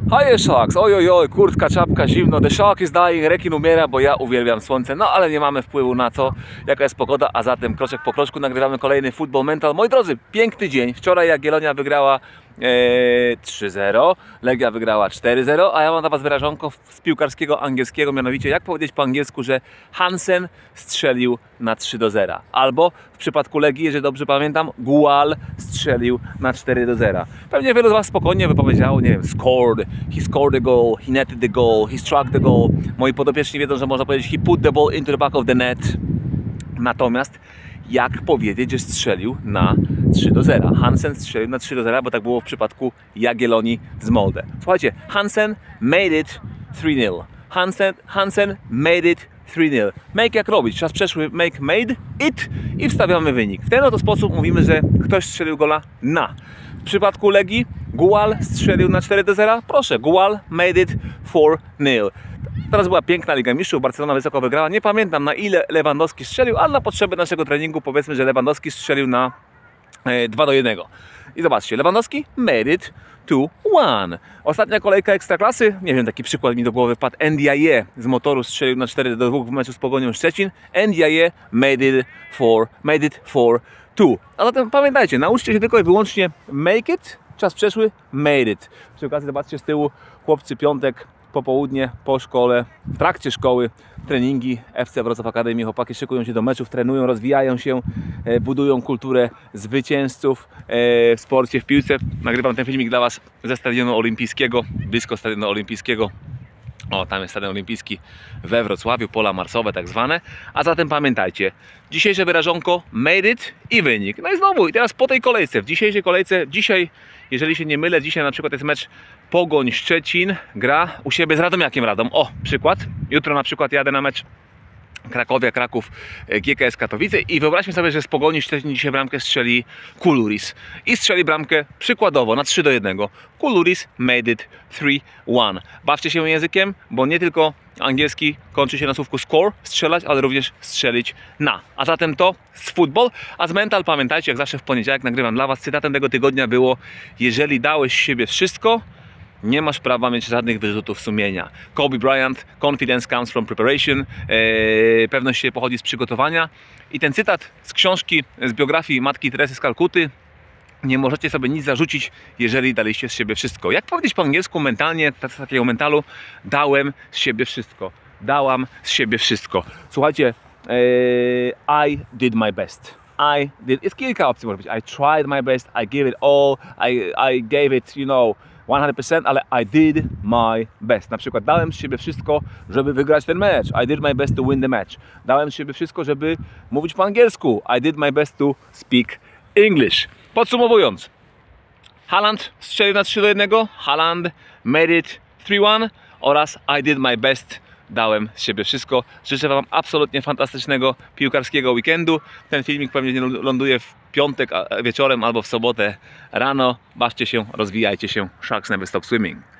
Hi Sharks, oj, kurtka, czapka, zimno, the shark is dying, rekin umiera, bo ja uwielbiam słońce, no ale nie mamy wpływu na to, jaka jest pogoda, a zatem kroczek po kroczku nagrywamy kolejny Football Mental. Moi drodzy, piękny dzień, wczoraj Jagiellonia wygrała 3-0, Legia wygrała 4-0, a ja mam dla Was wyrażonko z piłkarskiego angielskiego, mianowicie jak powiedzieć po angielsku, że Hansen strzelił na 3-0, albo w przypadku Legii, jeżeli dobrze pamiętam, Gual strzelił na 4-0. Pewnie wielu z Was spokojnie wypowiedziało, nie wiem, scored, he scored the goal, he netted the goal, he struck the goal. Moi podopieczni wiedzą, że można powiedzieć he put the ball into the back of the net. Natomiast jak powiedzieć, że strzelił na 3-0? Hansen strzelił na 3-0, bo tak było w przypadku Jagiellonii z Molde. Słuchajcie, Hansen made it 3-0. Hansen made it 3-0. Make jak robić? Czas przeszły make made it i wstawiamy wynik. W ten oto sposób mówimy, że ktoś strzelił gola na. W przypadku Legii Gual strzelił na 4-0. Proszę, Gual made it 4-0. Teraz była piękna Liga Mistrzów, Barcelona wysoko wygrała. Nie pamiętam, na ile Lewandowski strzelił, ale na potrzeby naszego treningu powiedzmy, że Lewandowski strzelił na 2-1. I zobaczcie, Lewandowski made it 2-1. Ostatnia kolejka Ekstraklasy, nie wiem, taki przykład mi do głowy wpadł. Ndiaye z Motoru strzelił na 4-2 w meczu z Pogonią Szczecin. Ndiaye made it 4-2. A zatem pamiętajcie, nauczcie się tylko i wyłącznie make it, czas przeszły made it. Przy okazji zobaczcie z tyłu, chłopcy, piątek, popołudnie, po szkole, w trakcie szkoły, treningi FC Wrocław Akademii. Chłopaki szykują się do meczów, trenują, rozwijają się, budują kulturę zwycięzców w sporcie, w piłce. Nagrywam ten filmik dla Was ze Stadionu Olimpijskiego, blisko Stadionu Olimpijskiego. O, tam jest Stadion Olimpijski we Wrocławiu, pola marsowe tak zwane. A zatem pamiętajcie, dzisiejsze wyrażonko made it i wynik. No i znowu, i teraz po tej kolejce, w dzisiejszej kolejce, dzisiaj, jeżeli się nie mylę, dzisiaj na przykład jest mecz Pogoń Szczecin, gra u siebie z Radomiakiem Radom. O, przykład. Jutro na przykład jadę na mecz Krakowia, Kraków, GKS Katowice i wyobraźmy sobie, że z Pogoni Szczecin dzisiaj bramkę strzeli Kuluris i strzeli bramkę przykładowo na 3-1. Kuluris made it 3-1. Bawcie się językiem, bo nie tylko angielski kończy się na słówku score, strzelać, ale również strzelić na. A zatem to z football, a z mental pamiętajcie, jak zawsze w poniedziałek nagrywam dla Was, cytatem tego tygodnia było: jeżeli dałeś z siebie wszystko, nie masz prawa mieć żadnych wyrzutów sumienia. Kobe Bryant, confidence comes from preparation, pewność się pochodzi z przygotowania. I ten cytat z książki, z biografii Matki Teresy z Kalkuty: nie możecie sobie nic zarzucić, jeżeli daliście z siebie wszystko. Jak powiedzieć po angielsku mentalnie, z takiego mentalu? Dałem z siebie wszystko. Dałam z siebie wszystko. Słuchajcie, I did my best. Jest kilka opcji, może być. I tried my best, I gave it all, I gave it, you know, 100%, ale I did my best. Na przykład dałem z siebie wszystko, żeby wygrać ten mecz. I did my best to win the match. Dałem z siebie wszystko, żeby mówić po angielsku. I did my best to speak English. Podsumowując, Haaland strzelił na 3-1, Haaland made it 3-1 oraz I did my best, dałem z siebie wszystko. Życzę Wam absolutnie fantastycznego piłkarskiego weekendu. Ten filmik pewnie ląduje w piątek wieczorem albo w sobotę rano. Bawcie się, rozwijajcie się. Sharks never stop swimming.